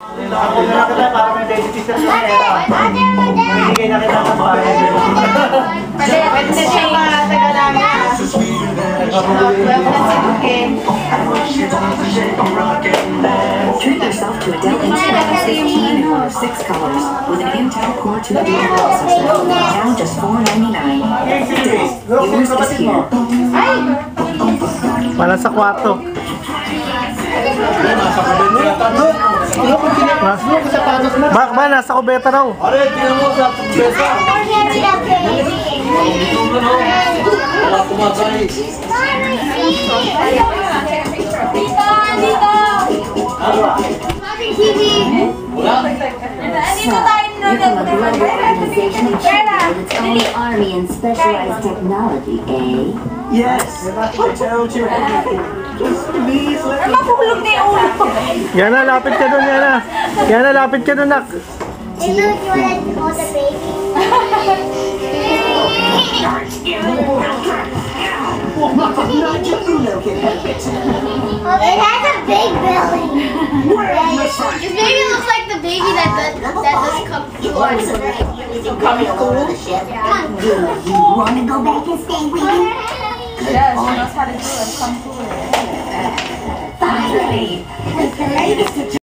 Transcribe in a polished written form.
Ako na kita para may baby sister ko na. Hindi na kita ng bahay. Pwede na siya matagalangan. Treat yourself to a Dell Inspiron 15 in one of 6 colors with an Intel Core 2 dual processor. Now just $499. Dell, yours is here. Wala sa kwarto. Bak ba, nasa kubeta raw. Are, tingnan mo sa besa. Wala kumatay. Wala. Become a global organization with its own army and specialized technology, eh? Yes. Mapulog na yung ulo. Yana, lapit ka dun, Yana. Yana, lapit ka dun, nak. Hey, look, you want to hold the baby? It has a big belly. This baby looks like the baby that does come towards the ship. You want to go back and stay with me? Yes, she knows how to do it. Come to it. Finally, with the latest